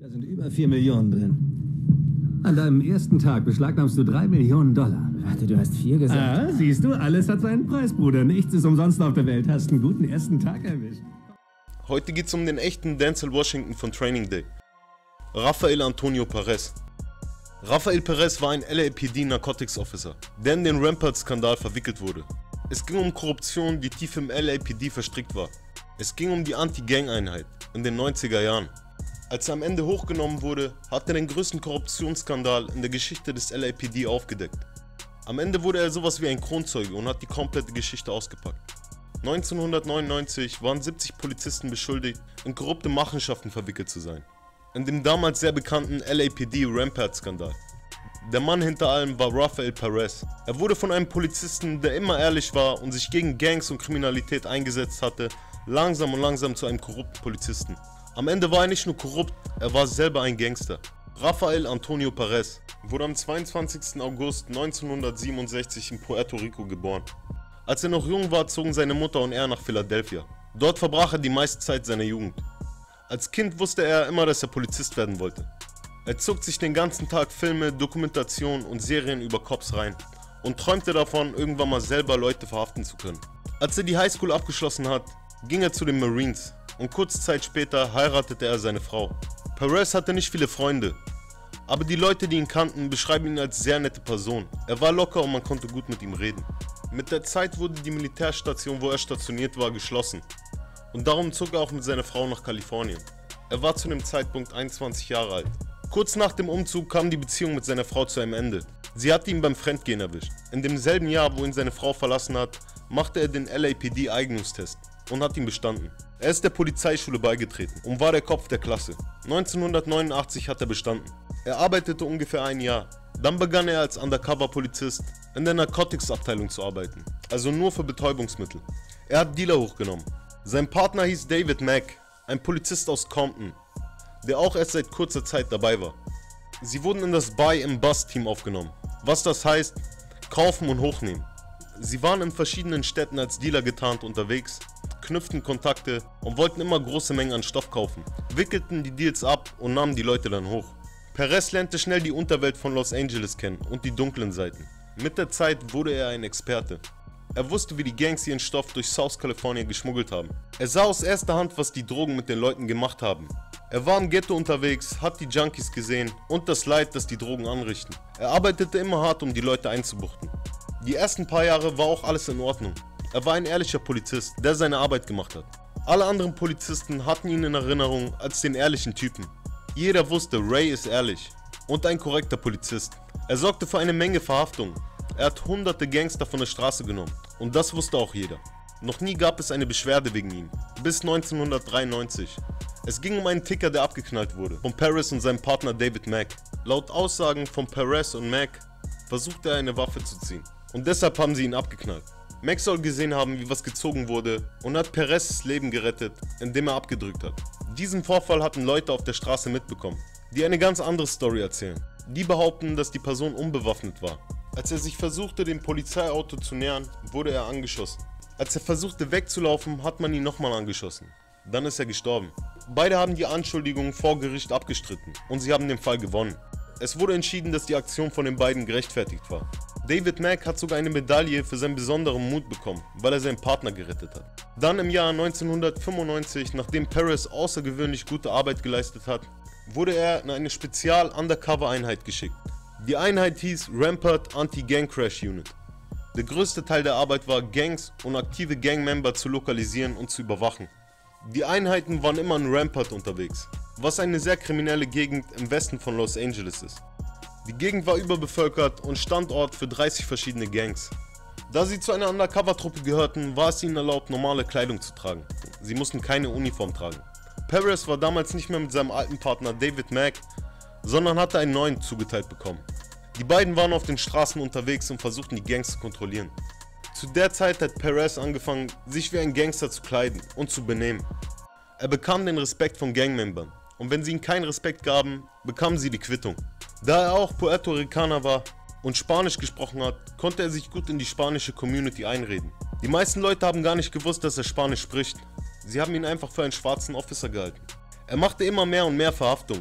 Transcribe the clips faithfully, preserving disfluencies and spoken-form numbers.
Da sind über vier Millionen drin. An deinem ersten Tag beschlagnahmst du drei Millionen Dollar. Warte, du hast vier gesagt. Ah, siehst du, alles hat seinen Preis, Bruder. Nichts ist umsonst auf der Welt. Hast einen guten ersten Tag erwischt. Heute geht's um den echten Denzel Washington von Training Day. Rafael Antonio Perez. Rafael Perez war ein L A P D Narcotics Officer, der in den Rampart-Skandal verwickelt wurde. Es ging um Korruption, die tief im L A P D verstrickt war. Es ging um die Anti-Gang-Einheit in den neunziger Jahren. Als er am Ende hochgenommen wurde, hat er den größten Korruptionsskandal in der Geschichte des L A P D aufgedeckt. Am Ende wurde er sowas wie ein Kronzeuge und hat die komplette Geschichte ausgepackt. neunzehnhundertneunundneunzig waren siebzig Polizisten beschuldigt, in korrupte Machenschaften verwickelt zu sein. In dem damals sehr bekannten L A P D Rampart-Skandal. Der Mann hinter allem war Rafael Perez. Er wurde von einem Polizisten, der immer ehrlich war und sich gegen Gangs und Kriminalität eingesetzt hatte, langsam und langsam zu einem korrupten Polizisten. Am Ende war er nicht nur korrupt, er war selber ein Gangster. Rafael Antonio Perez wurde am zweiundzwanzigsten August neunzehnhundertsiebenundsechzig in Puerto Rico geboren. Als er noch jung war, zogen seine Mutter und er nach Philadelphia. Dort verbrach er die meiste Zeit seiner Jugend. Als Kind wusste er immer, dass er Polizist werden wollte. Er zog sich den ganzen Tag Filme, Dokumentationen und Serien über Cops rein und träumte davon, irgendwann mal selber Leute verhaften zu können. Als er die Highschool abgeschlossen hat, ging er zu den Marines und kurze Zeit später heiratete er seine Frau. Perez hatte nicht viele Freunde, aber die Leute, die ihn kannten, beschreiben ihn als sehr nette Person. Er war locker und man konnte gut mit ihm reden. Mit der Zeit wurde die Militärstation, wo er stationiert war, geschlossen und darum zog er auch mit seiner Frau nach Kalifornien. Er war zu dem Zeitpunkt einundzwanzig Jahre alt. Kurz nach dem Umzug kam die Beziehung mit seiner Frau zu einem Ende. Sie hatte ihn beim Fremdgehen erwischt. In demselben Jahr, wo ihn seine Frau verlassen hat, machte er den L A P D Eignungstest und hat ihn bestanden. Er ist der Polizeischule beigetreten und war der Kopf der Klasse. neunzehnhundertneunundachtzig hat er bestanden. Er arbeitete ungefähr ein Jahr. Dann begann er als Undercover-Polizist in der Narcotics-Abteilung zu arbeiten, also nur für Betäubungsmittel. Er hat Dealer hochgenommen. Sein Partner hieß David Mack, ein Polizist aus Compton, der auch erst seit kurzer Zeit dabei war. Sie wurden in das Buy-and-Bust-Team aufgenommen, was das heißt, kaufen und hochnehmen. Sie waren in verschiedenen Städten als Dealer getarnt unterwegs, knüpften Kontakte und wollten immer große Mengen an Stoff kaufen, wickelten die Deals ab und nahmen die Leute dann hoch. Perez lernte schnell die Unterwelt von Los Angeles kennen und die dunklen Seiten. Mit der Zeit wurde er ein Experte. Er wusste, wie die Gangs ihren Stoff durch South California geschmuggelt haben. Er sah aus erster Hand, was die Drogen mit den Leuten gemacht haben. Er war im Ghetto unterwegs, hat die Junkies gesehen und das Leid, das die Drogen anrichten. Er arbeitete immer hart, um die Leute einzubuchten. Die ersten paar Jahre war auch alles in Ordnung. Er war ein ehrlicher Polizist, der seine Arbeit gemacht hat. Alle anderen Polizisten hatten ihn in Erinnerung als den ehrlichen Typen. Jeder wusste, Ray ist ehrlich und ein korrekter Polizist. Er sorgte für eine Menge Verhaftungen. Er hat hunderte Gangster von der Straße genommen und das wusste auch jeder. Noch nie gab es eine Beschwerde wegen ihm, bis neunzehnhundertdreiundneunzig. Es ging um einen Ticker, der abgeknallt wurde, von Perez und seinem Partner David Mack. Laut Aussagen von Perez und Mack versuchte er eine Waffe zu ziehen und deshalb haben sie ihn abgeknallt. Mack soll gesehen haben, wie was gezogen wurde und hat Perez' Leben gerettet, indem er abgedrückt hat. Diesen Vorfall hatten Leute auf der Straße mitbekommen, die eine ganz andere Story erzählen. Die behaupten, dass die Person unbewaffnet war. Als er sich versuchte, dem Polizeiauto zu nähern, wurde er angeschossen. Als er versuchte wegzulaufen, hat man ihn nochmal angeschossen. Dann ist er gestorben. Beide haben die Anschuldigungen vor Gericht abgestritten und sie haben den Fall gewonnen. Es wurde entschieden, dass die Aktion von den beiden gerechtfertigt war. David Mack hat sogar eine Medaille für seinen besonderen Mut bekommen, weil er seinen Partner gerettet hat. Dann im Jahr neunzehnhundertfünfundneunzig, nachdem Perez außergewöhnlich gute Arbeit geleistet hat, wurde er in eine Spezial-Undercover-Einheit geschickt. Die Einheit hieß Rampart Anti-Gang Crash Unit. Der größte Teil der Arbeit war, Gangs und aktive Gangmember zu lokalisieren und zu überwachen. Die Einheiten waren immer in Rampart unterwegs, was eine sehr kriminelle Gegend im Westen von Los Angeles ist. Die Gegend war überbevölkert und Standort für dreißig verschiedene Gangs. Da sie zu einer Undercover-Truppe gehörten, war es ihnen erlaubt, normale Kleidung zu tragen. Sie mussten keine Uniform tragen. Perez war damals nicht mehr mit seinem alten Partner David Mack, sondern hatte einen neuen zugeteilt bekommen. Die beiden waren auf den Straßen unterwegs und versuchten die Gangs zu kontrollieren. Zu der Zeit hat Perez angefangen, sich wie ein Gangster zu kleiden und zu benehmen. Er bekam den Respekt von Gangmembern und wenn sie ihm keinen Respekt gaben, bekamen sie die Quittung. Da er auch Puerto Ricaner war und Spanisch gesprochen hat, konnte er sich gut in die spanische Community einreden. Die meisten Leute haben gar nicht gewusst, dass er Spanisch spricht. Sie haben ihn einfach für einen schwarzen Officer gehalten. Er machte immer mehr und mehr Verhaftungen.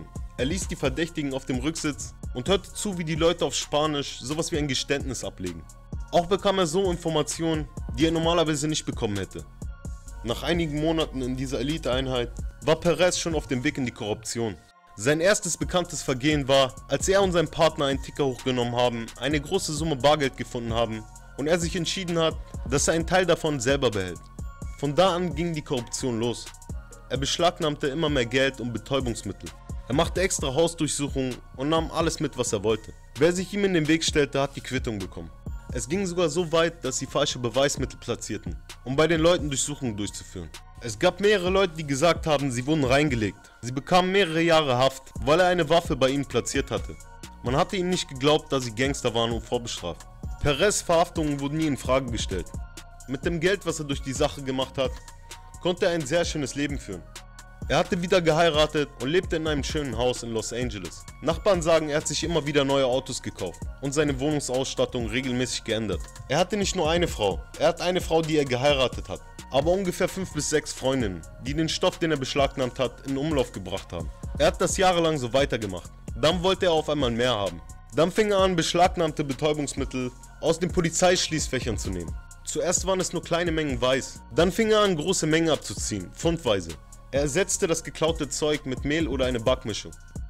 Er ließ die Verdächtigen auf dem Rücksitz und hörte zu, wie die Leute auf Spanisch sowas wie ein Geständnis ablegen. Auch bekam er so Informationen, die er normalerweise nicht bekommen hätte. Nach einigen Monaten in dieser Eliteeinheit war Perez schon auf dem Weg in die Korruption. Sein erstes bekanntes Vergehen war, als er und sein Partner einen Ticker hochgenommen haben, eine große Summe Bargeld gefunden haben und er sich entschieden hat, dass er einen Teil davon selber behält. Von da an ging die Korruption los. Er beschlagnahmte immer mehr Geld und Betäubungsmittel. Er machte extra Hausdurchsuchungen und nahm alles mit, was er wollte. Wer sich ihm in den Weg stellte, hat die Quittung bekommen. Es ging sogar so weit, dass sie falsche Beweismittel platzierten, um bei den Leuten Durchsuchungen durchzuführen. Es gab mehrere Leute, die gesagt haben, sie wurden reingelegt. Sie bekamen mehrere Jahre Haft, weil er eine Waffe bei ihnen platziert hatte. Man hatte ihnen nicht geglaubt, da sie Gangster waren und vorbestraft. Perez' Verhaftungen wurden nie in Frage gestellt. Mit dem Geld, was er durch die Sache gemacht hat, konnte er ein sehr schönes Leben führen. Er hatte wieder geheiratet und lebte in einem schönen Haus in Los Angeles. Nachbarn sagen, er hat sich immer wieder neue Autos gekauft und seine Wohnungsausstattung regelmäßig geändert. Er hatte nicht nur eine Frau, er hat eine Frau, die er geheiratet hat, aber ungefähr fünf bis sechs Freundinnen, die den Stoff, den er beschlagnahmt hat, in Umlauf gebracht haben. Er hat das jahrelang so weitergemacht. Dann wollte er auf einmal mehr haben. Dann fing er an, beschlagnahmte Betäubungsmittel aus den Polizeischließfächern zu nehmen. Zuerst waren es nur kleine Mengen Weiß, dann fing er an, große Mengen abzuziehen, pfundweise. Er ersetzte das geklaute Zeug mit Mehl oder eine Backmischung.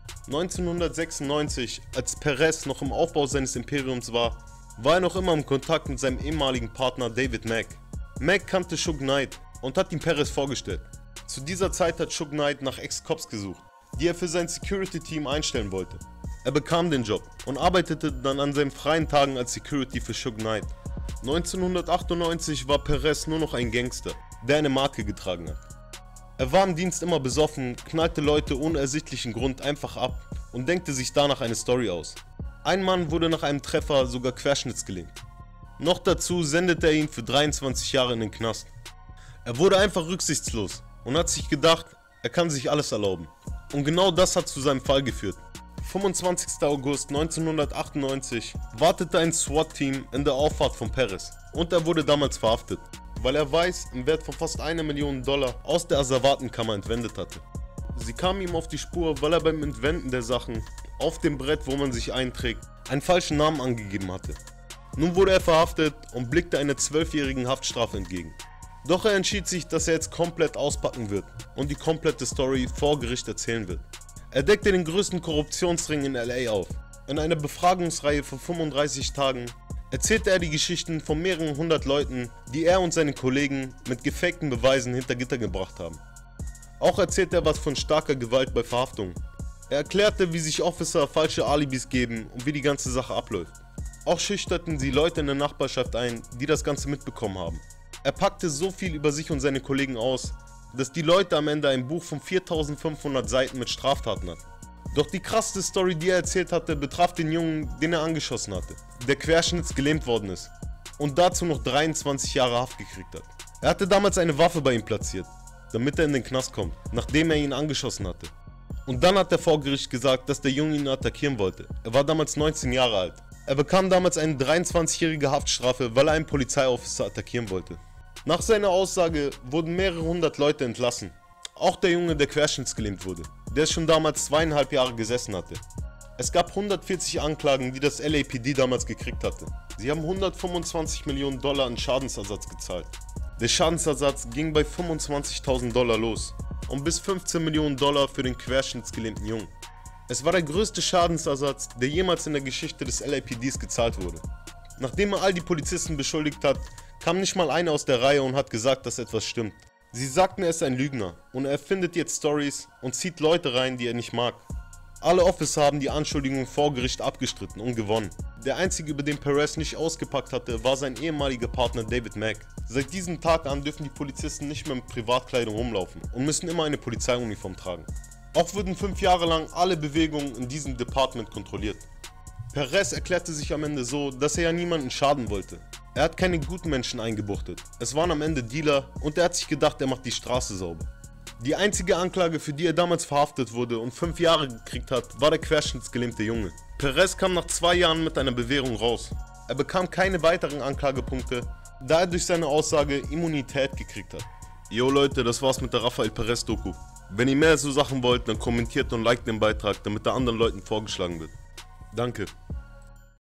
neunzehnhundertsechsundneunzig, als Perez noch im Aufbau seines Imperiums war, war er noch immer im Kontakt mit seinem ehemaligen Partner David Mack. Mack kannte Suge Knight und hat ihm Perez vorgestellt. Zu dieser Zeit hat Suge Knight nach Ex-Cops gesucht, die er für sein Security-Team einstellen wollte. Er bekam den Job und arbeitete dann an seinen freien Tagen als Security für Suge Knight. neunzehnhundertachtundneunzig war Perez nur noch ein Gangster, der eine Marke getragen hat. Er war im Dienst immer besoffen, knallte Leute ohne ersichtlichen Grund einfach ab und denkte sich danach eine Story aus. Ein Mann wurde nach einem Treffer sogar querschnittsgelähmt. Noch dazu sendete er ihn für dreiundzwanzig Jahre in den Knast. Er wurde einfach rücksichtslos und hat sich gedacht, er kann sich alles erlauben. Und genau das hat zu seinem Fall geführt. fünfundzwanzigster August neunzehnhundertachtundneunzig wartete ein SWAT-Team in der Auffahrt von Perez und er wurde damals verhaftet, weil er Weiß im Wert von fast einer Million Dollar aus der Asservatenkammer entwendet hatte. Sie kamen ihm auf die Spur, weil er beim Entwenden der Sachen auf dem Brett, wo man sich einträgt, einen falschen Namen angegeben hatte. Nun wurde er verhaftet und blickte einer zwölfjährigen Haftstrafe entgegen. Doch er entschied sich, dass er jetzt komplett auspacken wird und die komplette Story vor Gericht erzählen wird. Er deckte den größten Korruptionsring in L A auf. In einer Befragungsreihe von fünfunddreißig Tagen erzählte er die Geschichten von mehreren hundert Leuten, die er und seine Kollegen mit gefakten Beweisen hinter Gitter gebracht haben. Auch erzählte er was von starker Gewalt bei Verhaftungen. Er erklärte, wie sich Officer falsche Alibis geben und wie die ganze Sache abläuft. Auch schüchterten sie Leute in der Nachbarschaft ein, die das Ganze mitbekommen haben. Er packte so viel über sich und seine Kollegen aus, dass die Leute am Ende ein Buch von viertausendfünfhundert Seiten mit Straftaten hatten. Doch die krasseste Story, die er erzählt hatte, betraf den Jungen, den er angeschossen hatte, der querschnittsgelähmt worden ist und dazu noch dreiundzwanzig Jahre Haft gekriegt hat. Er hatte damals eine Waffe bei ihm platziert, damit er in den Knast kommt, nachdem er ihn angeschossen hatte. Und dann hat er vor Gericht gesagt, dass der Junge ihn attackieren wollte. Er war damals neunzehn Jahre alt. Er bekam damals eine dreiundzwanzigjährige Haftstrafe, weil er einen Polizeiofficer attackieren wollte. Nach seiner Aussage wurden mehrere hundert Leute entlassen. Auch der Junge, der querschnittsgelähmt wurde, der schon damals zweieinhalb Jahre gesessen hatte. Es gab hundertvierzig Anklagen, die das L A P D damals gekriegt hatte. Sie haben hundertfünfundzwanzig Millionen Dollar in Schadensersatz gezahlt. Der Schadensersatz ging bei fünfundzwanzigtausend Dollar los und bis fünfzehn Millionen Dollar für den querschnittsgelähmten Jungen. Es war der größte Schadensersatz, der jemals in der Geschichte des L A P Ds gezahlt wurde. Nachdem er all die Polizisten beschuldigt hat, kam nicht mal einer aus der Reihe und hat gesagt, dass etwas stimmt. Sie sagten, er ist ein Lügner und er erfindet jetzt Stories und zieht Leute rein, die er nicht mag. Alle Officer haben die Anschuldigungen vor Gericht abgestritten und gewonnen. Der einzige, über den Perez nicht ausgepackt hatte, war sein ehemaliger Partner David Mack. Seit diesem Tag an dürfen die Polizisten nicht mehr mit Privatkleidung rumlaufen und müssen immer eine Polizeiuniform tragen. Auch wurden fünf Jahre lang alle Bewegungen in diesem Department kontrolliert. Perez erklärte sich am Ende so, dass er ja niemanden schaden wollte. Er hat keine guten Menschen eingebuchtet. Es waren am Ende Dealer und er hat sich gedacht, er macht die Straße sauber. Die einzige Anklage, für die er damals verhaftet wurde und fünf Jahre gekriegt hat, war der querschnittsgelähmte Junge. Perez kam nach zwei Jahren mit einer Bewährung raus. Er bekam keine weiteren Anklagepunkte, da er durch seine Aussage Immunität gekriegt hat. Jo Leute, das war's mit der Rafael Perez Doku. Wenn ihr mehr so Sachen wollt, dann kommentiert und liked den Beitrag, damit er anderen Leuten vorgeschlagen wird. Danke.